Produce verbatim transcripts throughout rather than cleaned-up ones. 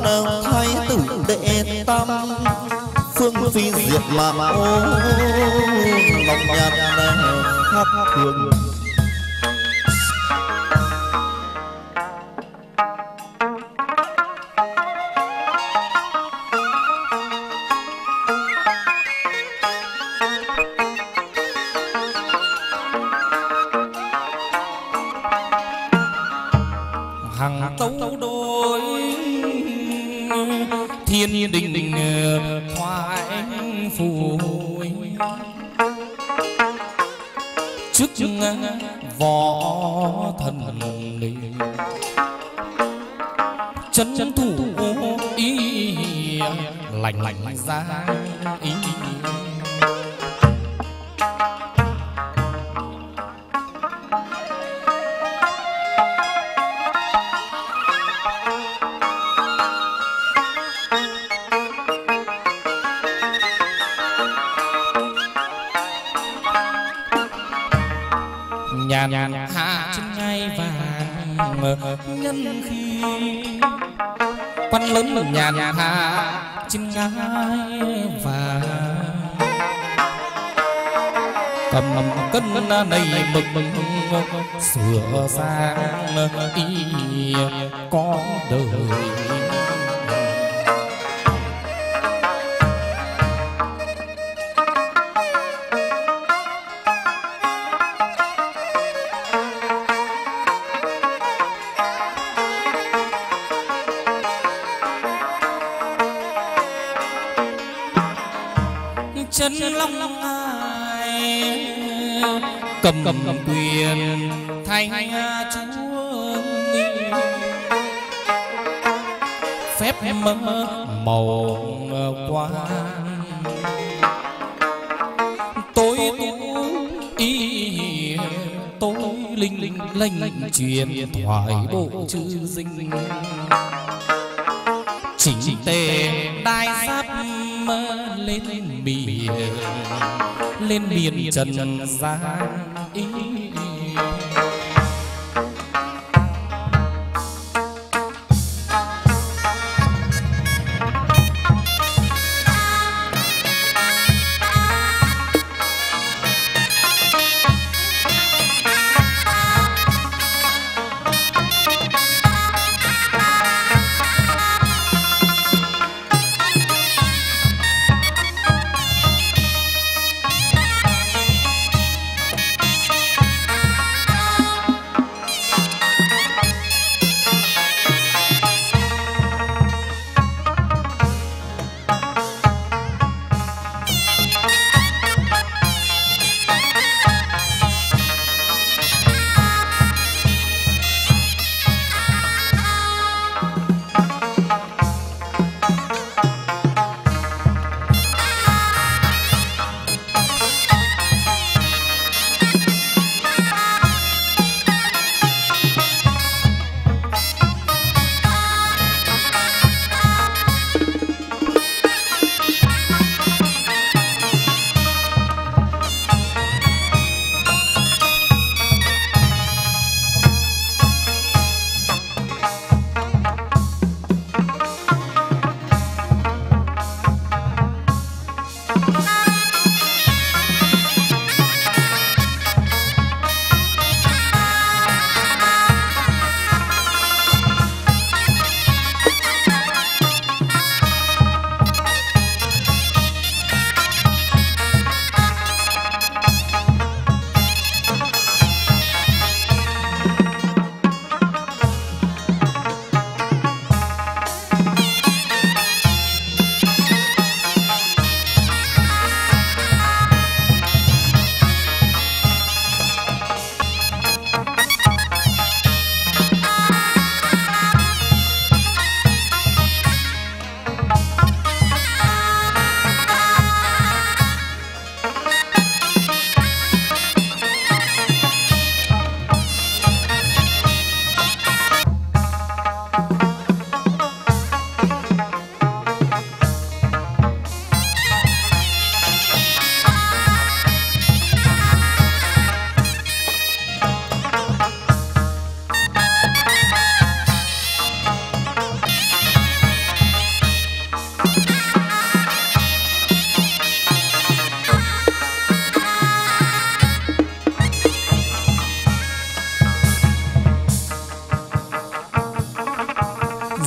thái tử đệ tam phương phi diệt mạng ô lòng nhạt khắp thường. Hằng tấu đôi thiên đình đình thoại phù trước võ thần chân thủ ý lành lành ra ý. Nhàn nhàn hạ trên ngai vàng nhân khi quan lớn nhàn hạ trên ngai vàng cầm cân này mực sửa sang ý có đời. Chân long ai cầm cầm quyền thành chúa phép màu qua tối ý tối linh linh lệnh truyền thoại bộ chữ dinh chỉnh tề đai giáp lên biển lên biển trần gian ý.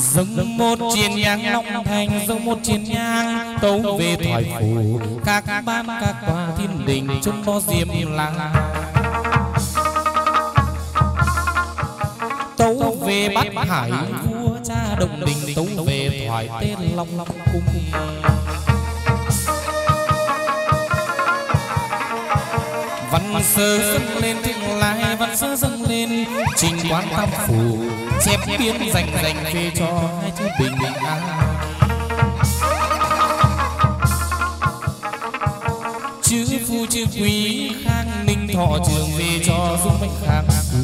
dâng một chiến nhang long thành, dâng một chiến nhang tấu về thoại phủ các ban các tòa thiên đình trong đó diêm lăng, tấu về bát hải vua cha đồng đình, tấu về thoại tên long long cung. Văn sơ dâng lên tương lai, văn sơ dâng lên trình quán tam phủ, chép biên dành dành về cho hai chữ bình bình an. Chữ phu chữ quý khang ninh thọ trường về cho dung mệnh khang.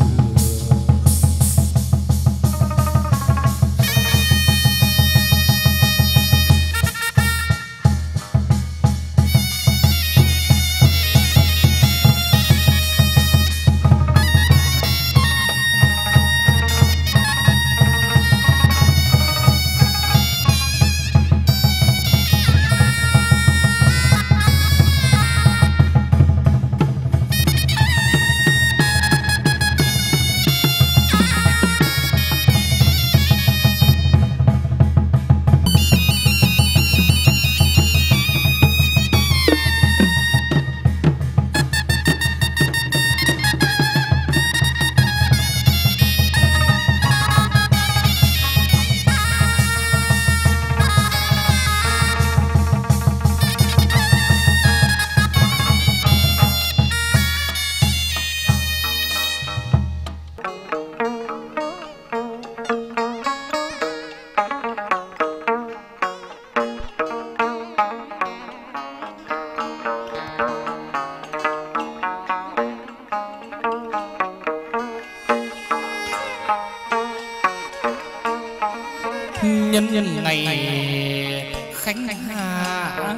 Nhân nhân ngày khánh hạ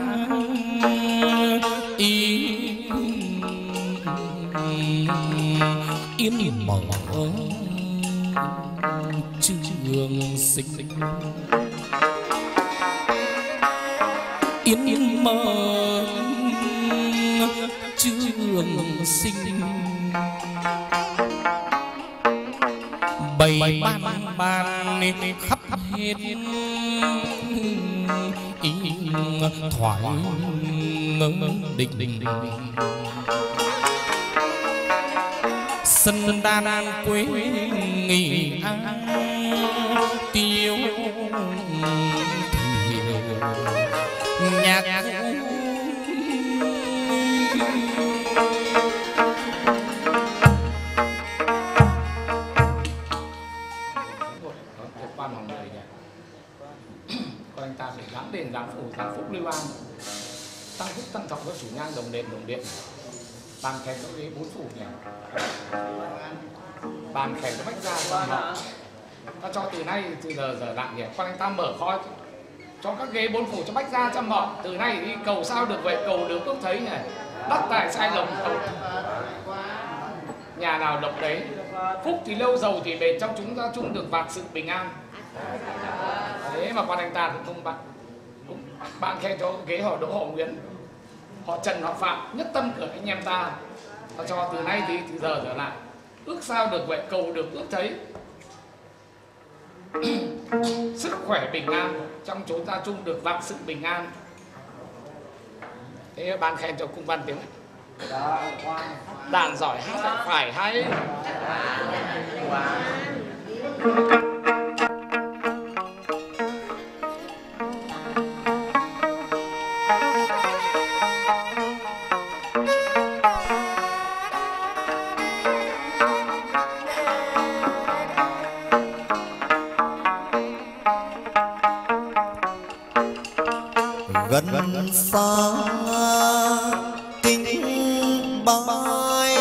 yên yên mở trường sinh, yên yên mở trường sinh, bày ban ban khắp hết ý thoại đình đình sân đan quê nghỉ an tiêu nhạc anh ta phải gắn đền gắn phủ gắn phúc lưu an, tăng phúc tăng thọ cho chủ nhang đồng đền đồng điện, bàn khen cho ghế bốn phủ này, bàn khen cho bách gia quan họ, ta cho từ nay từ giờ giờ đặng nhỉ, quan anh ta mở kho cho các ghế bốn phủ cho bách gia trăm họ, từ nay đi cầu sao được vậy, cầu được ước thấy này, đắc tài sai lồng cầu, nhà nào lộc đấy, phúc thì lâu giàu thì bền, trong chúng ta chung được vạn sự bình an. Thế mà quan anh ta cũng không bạn cũng bạn khen cho ghế họ Đỗ họ Nguyễn, họ Trần họ Phạm nhất tâm của anh em ta, ta cho từ nay thì từ giờ trở lại ước sao được vậy, cầu được ước thấy, sức khỏe bình an, trong chúng ta chung được vạn sự bình an. Thế bạn khen cho cung văn tiếng đàn giỏi hát lại phải hay. gần xa kinh bái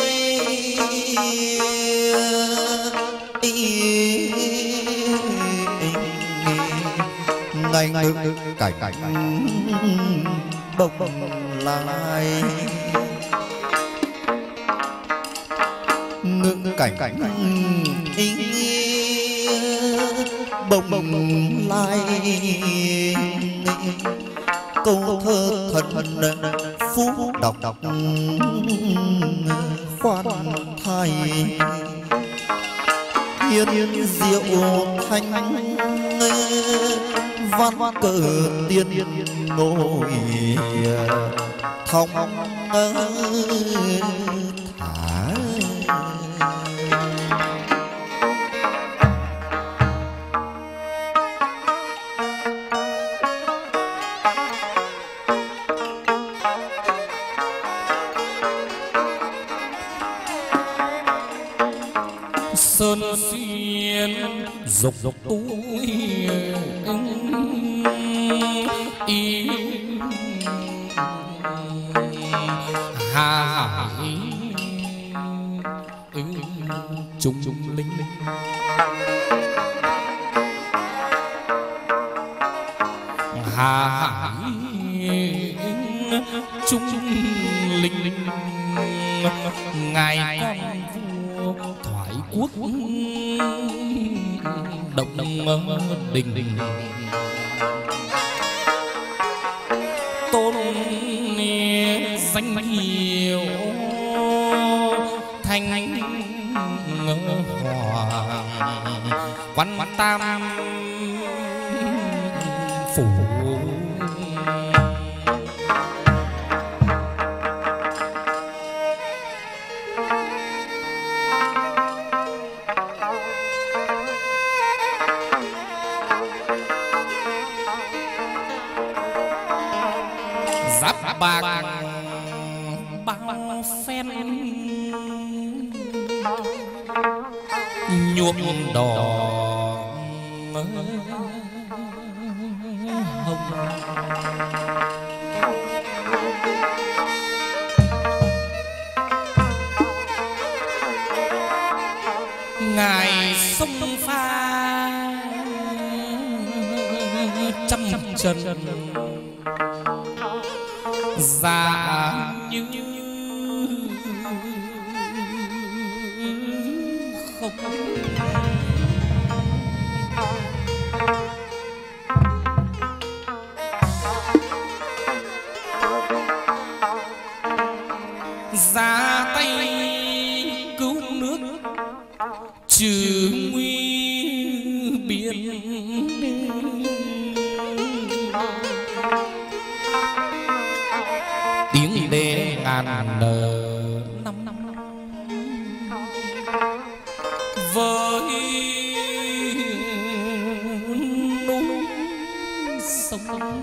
ngày ngực cảnh cảnh bồng lai ngực cảnh cảnh bồng bồng lai câu thơ thần phú đọc đọc khoan thai hiên diệu thanh văn cờ tiên ngồi thông thả sơn xuyên dục dục túi y hà hải trung trung linh hà hải trung linh ngài con vua thoại quốc động đình đình tôn danh hiệu thanh hoàng quan tam phủ giáp bạc bao phen nhuộm đỏ hồng ngài sông pha trăm trần già như không ra tay cứu nước trừ nguy biên tiếng đê ngàn nở năm năm với núi sông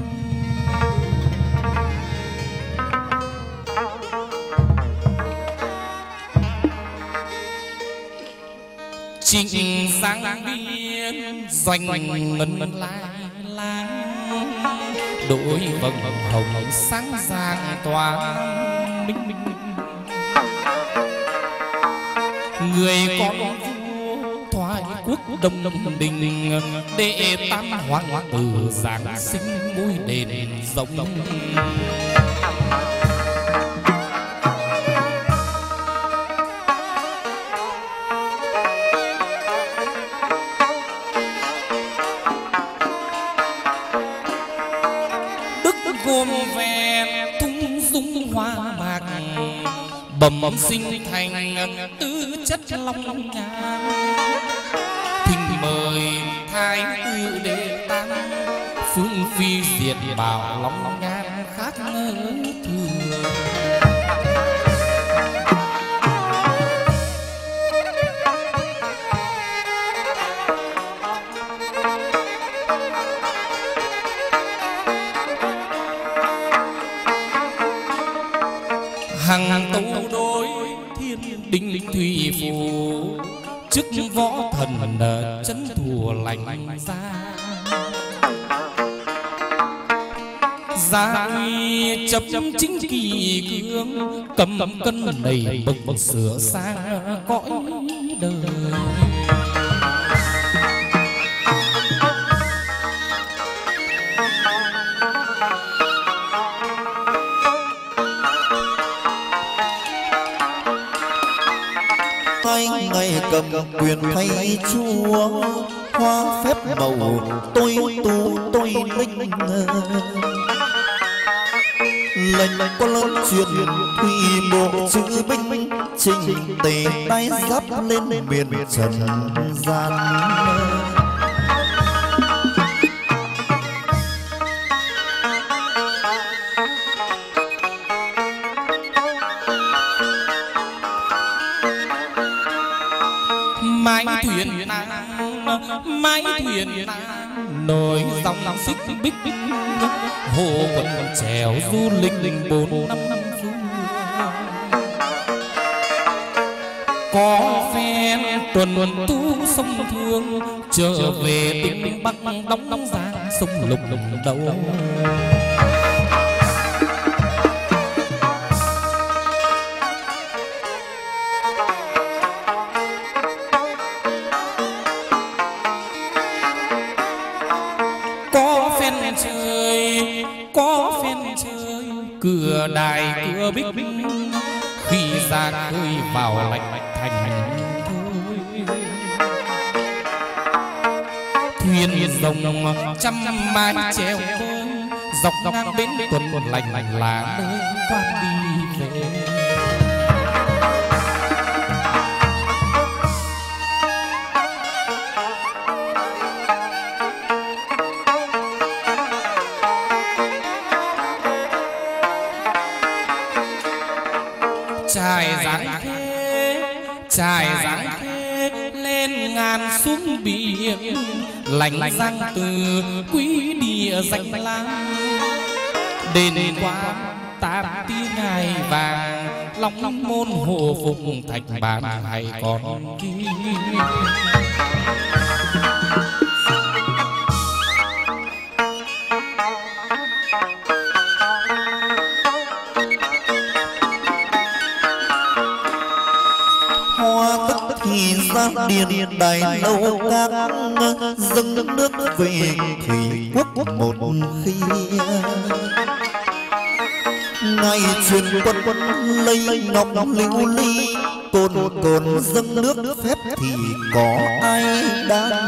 trịnh sáng biên doanh ngân lai lang đội vầng hồng sáng giang tỏa minh minh người con vua thoại quốc đông đông đình đệ tam hoàng tử giáng sinh ngôi đền rộng gồm về thung dung hoa mạc bẩm sinh thành tư chất long nhan thỉnh mời thái tử đệ tam phương phi diệt bảo long nhan khác thường hằng tấu đối thiên đình thủy phù chức võ thần chấn thùa lành ra gia uy chấp chính kỳ cương cầm cân đầy bậc bậc sửa sang cõi đời ngày cầm quyền thay chúa hoa phép màu tôi tu tôi linh lệnh có lớn truyền thủy bộ chữ binh trình tề tay giáp lên miền trần gian thuyền nan mái thuyền nan nổi dòng xích bích bích hồ quần chèo du lịch bốn năm du có phen tuần tu sông Thương trở về tỉnh Bắc đóng đóng giang sông Lục Lục đầu có phen chơi có phen chơi cửa đài cửa bích khi ra khơi vào lạnh thành thuyền rồng trăm mái treo dọc dọc bến tuần một lành lành là nơi quan đi về trải dáng khê trải dáng khê lên ngàn xuống biển lạnh giang từ quý địa danh lam đền qua tám tiếng ngày vàng long môn hộ phục thạch bàn hay còn kia thì ra điện đài lâu các dâng nước về thủy quốc một khi ngày truyền quân quân lấy ngọc lưu ly cồn cồn dâng nước phép thì có ai đang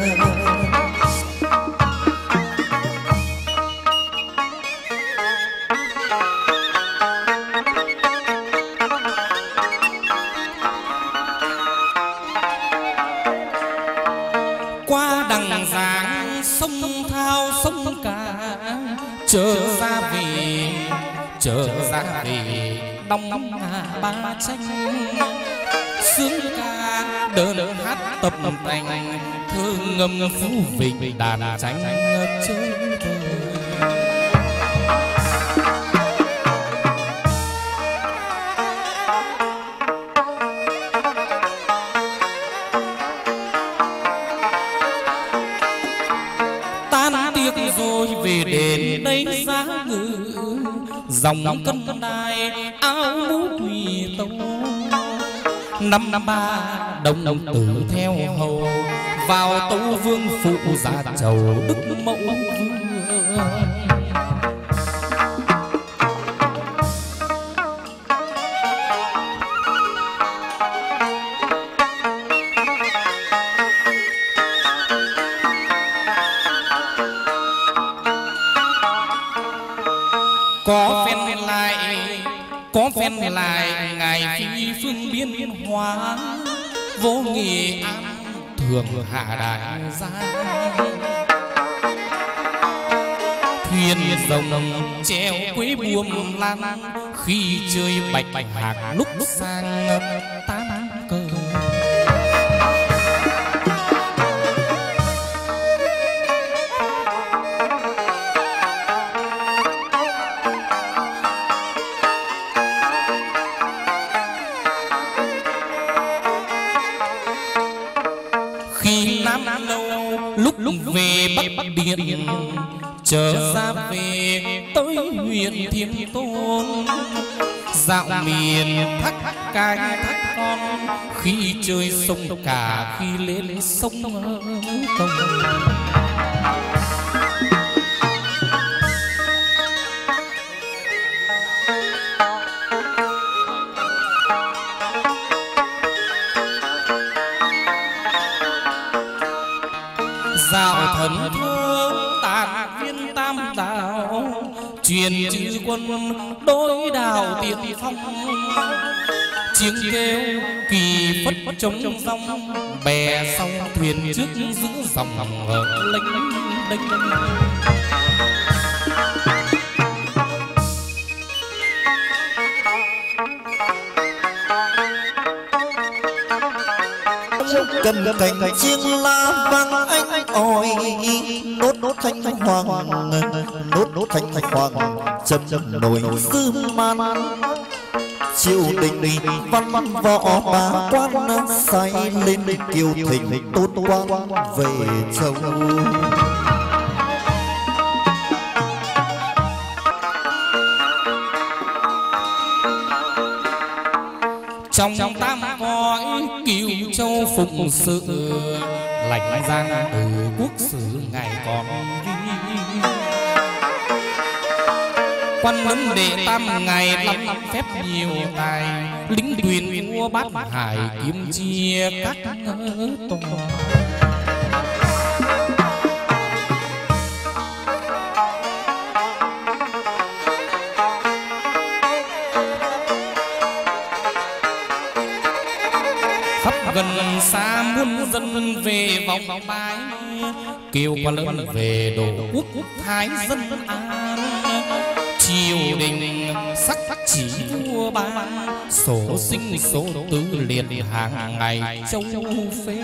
trở ra về trở ra về đông ba tranh sướng ca đơn hát tập thành thơ ngâm phú vịnh đàn tranh chơi về đến đây giá ngự dòng cân đài áo mũ thủy tông năm năm ba đông đông tử theo hầu vào tấu vương phụ gia chầu đức mẫu vương có phen lại có phen lại ngài phi phương biên hóa vô nghị an thường hạ đại gia thuyền rồng treo quế buồm lan khi chơi bạch bạch hạc lúc sang tám cờ lúc lúc về Bắc Điện trở ra về tới huyện Thiên Tôn dạo miền thác cai thác con khi chơi sông cả khi lên sông Công dạo thần thơ tàn viên tam đảo truyền chữ quân đối đảo tiên phong tiếng kêu kỳ phất trống rong bè song thuyền trước giữ dòng ở lênh đênh cầm cành chiêng la vang anh ỏi nốt nốt thanh hoàng nốt nốt thanh hoàng châm châm nồi dư man triều đình văn văn võ ba quan sai lên kiều thịnh tốt quang về châu. Trong tam cõi cửu châu phụng sự lãnh giang từ quốc sử ngày còn vi quan lớn đệ tam ngày lắm phép nhiều tài lính thuyền vua bát hải kiếm chia các tòa gần xa muôn dân về vòng bái kêu qua lớn về đổ quốc quốc thái dân an triều đình sắc chỉ vua ba sổ sinh số tư liệt hàng ngày châu phê.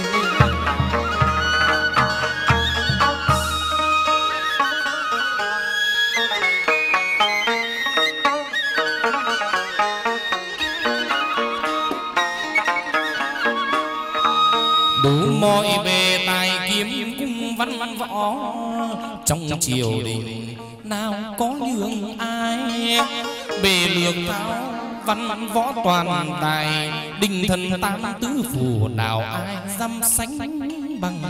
Đủ mọi bề tài kiếm cung văn văn võ trong triều đình nào có nhường ai bề lược thao văn văn võ toàn tài đình thần tam tứ phủ nào ai dám sánh bằng.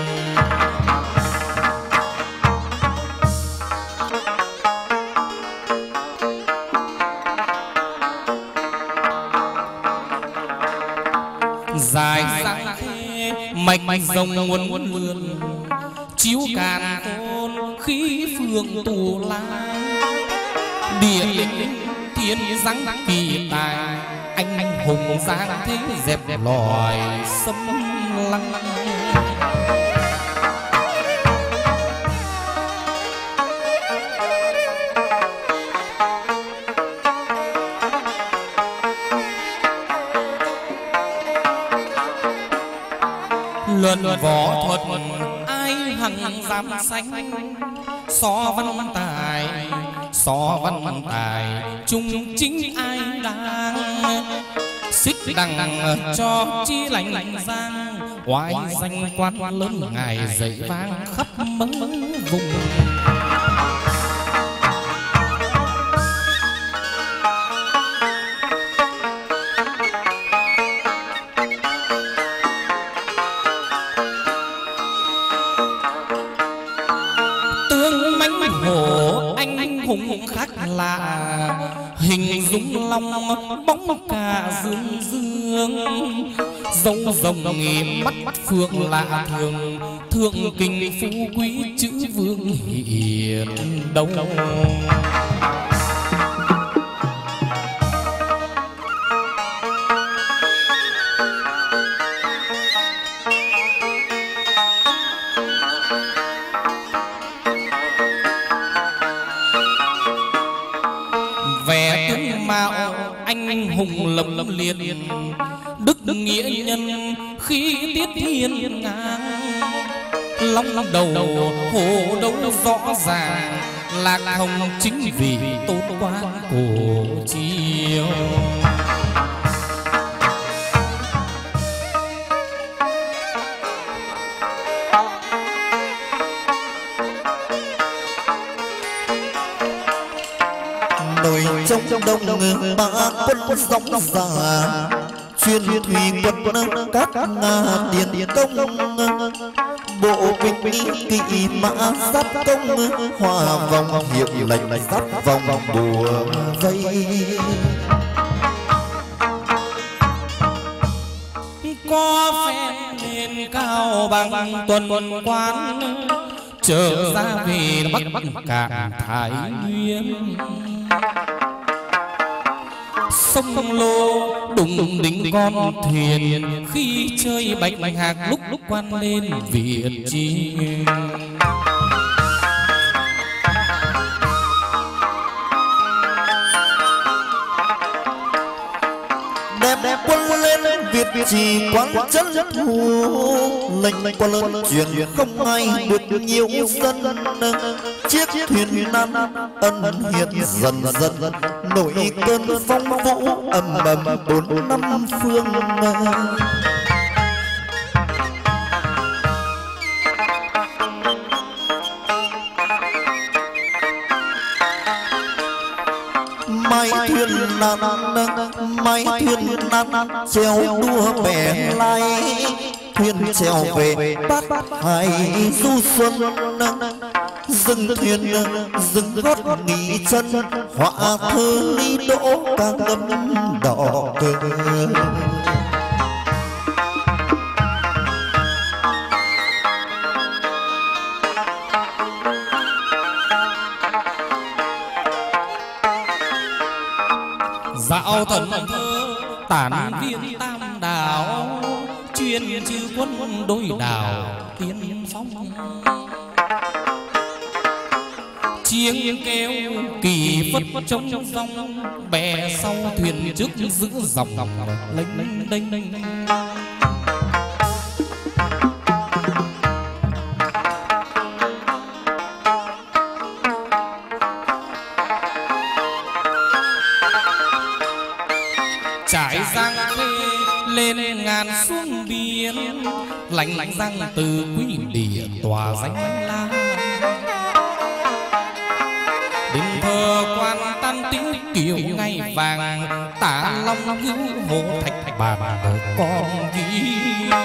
Dài dang mạch mạch rồng nguồn nguồn lượn chiếu càn khôn khí phương tù la địa linh thiên giáng kỳ tài anh anh hùng giang thế dẹp loài xâm lăng. Luận võ thuật ai hằng dám sánh so văn tài so văn tài trung chính ai đang xích đằng cho chi lành lành giang oai danh quan lớn ngài dậy vang khắp mớ vùng. Hùng khác lạ hình dung long bóng cả dương dương dấu rồng nghề mắt phượng lạ thường thượng kinh phú quý chữ vương hiển đông. Anh hùng lầm lầm liền đức nghĩa nhân khí tiết thiên ngang long long đầu hồ đấu rõ ràng lạc hồng chính vì tôn quang cổ chiều. Trong trong đông ngư ba quân sóng già chuyên thủy quân các nga tiền công bộ binh kỵ mã giáp công hòa vòng hiệu lệnh giáp vòng bùa vây. Có phe lên cao bằng tuần quan trở ra về bắc cạn Thái Nguyên sông lô đùng đỉnh con thuyền khi chơi bạch bạch hạc lúc lúc quan lên Việt chi. Đẹp đẹp quân lên Việt biết chi quán chân thù lệnh qua lớn chuyện không ai được nhiều dân chiếc thuyền nan ân hiện dần dần nổi cơn phong vũ ầm ầm bốn năm phương. Mai thuyền nan mai thuyền nan treo đua bè lai thuyền treo về bát hải du xuân dừng thuyền dừng gót nghỉ chân họa thơ ly đỗ ca ngâm đỏ cờ. Dạo thần thơ tản viên tam đảo chuyên chư quân đối đảo tiên phong chiêng kêu kỳ phất trong sông bè sau thuyền trước giữ dòng lênh đênh đênh. Trải giang khê lên ngàn xuống biển lạnh lạnh răng từ quý địa tòa danh la đình thờ quan tan tính kiều ngày vàng tả long hữu hộ thạch bàn con ghi.